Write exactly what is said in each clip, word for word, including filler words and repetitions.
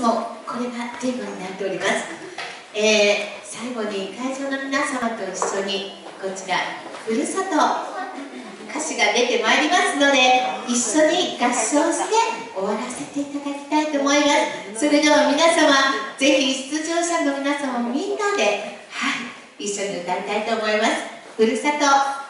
もこれがテーマになっております。えー、最後に会場の皆様と一緒にこちらふるさと歌詞が出てまいりますので、一緒に合唱して終わらせていただきたいと思います。それでは皆様、ぜひ出場者の皆様みんなで、はい、一緒に歌いたいと思います。ふるさと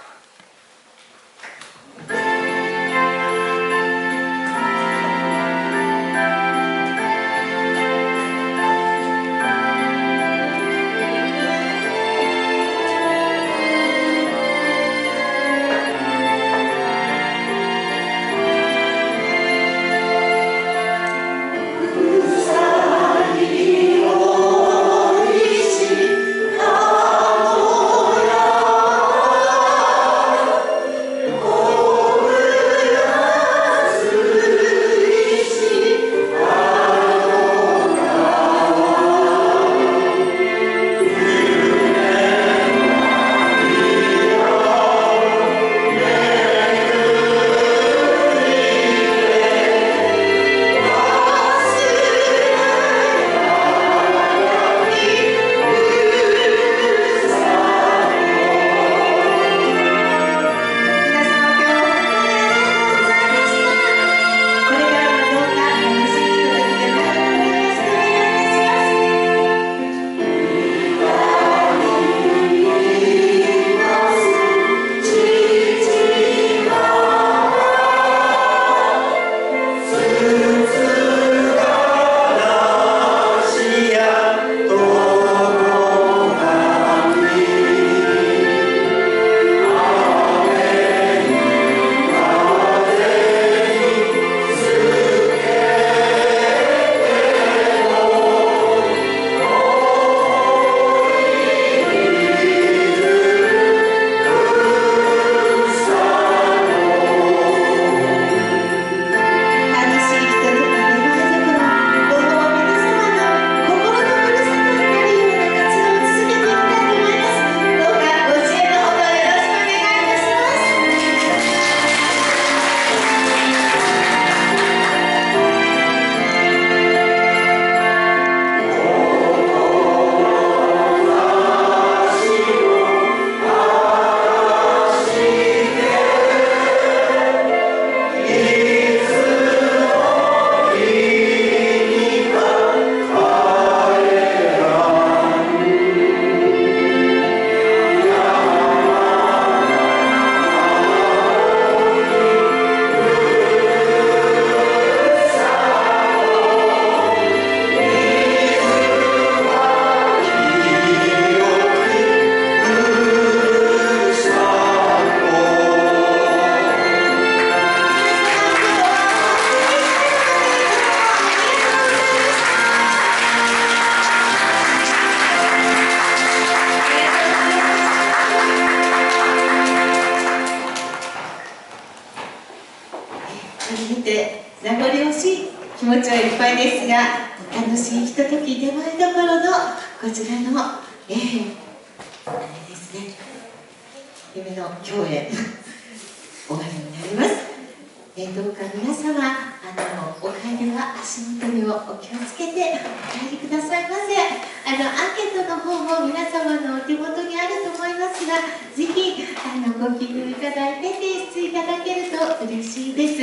名残惜しい気持ちはいっぱいですが、楽しいひととき手前どころのこちらの、えー、あれですね、夢の共演終わりになります。えー、どうか皆様、あのお帰りは足元にもお気をつけてお帰りくださいませ。あのアンケートの方も皆様のお手元にあると思いますが、ぜひあのご記入いただいて提出いただけると嬉しいです。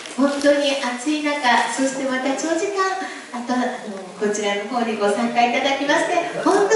本当に暑い中、そしてまた長時間、あとあのこちらの方にご参加いただきまして本当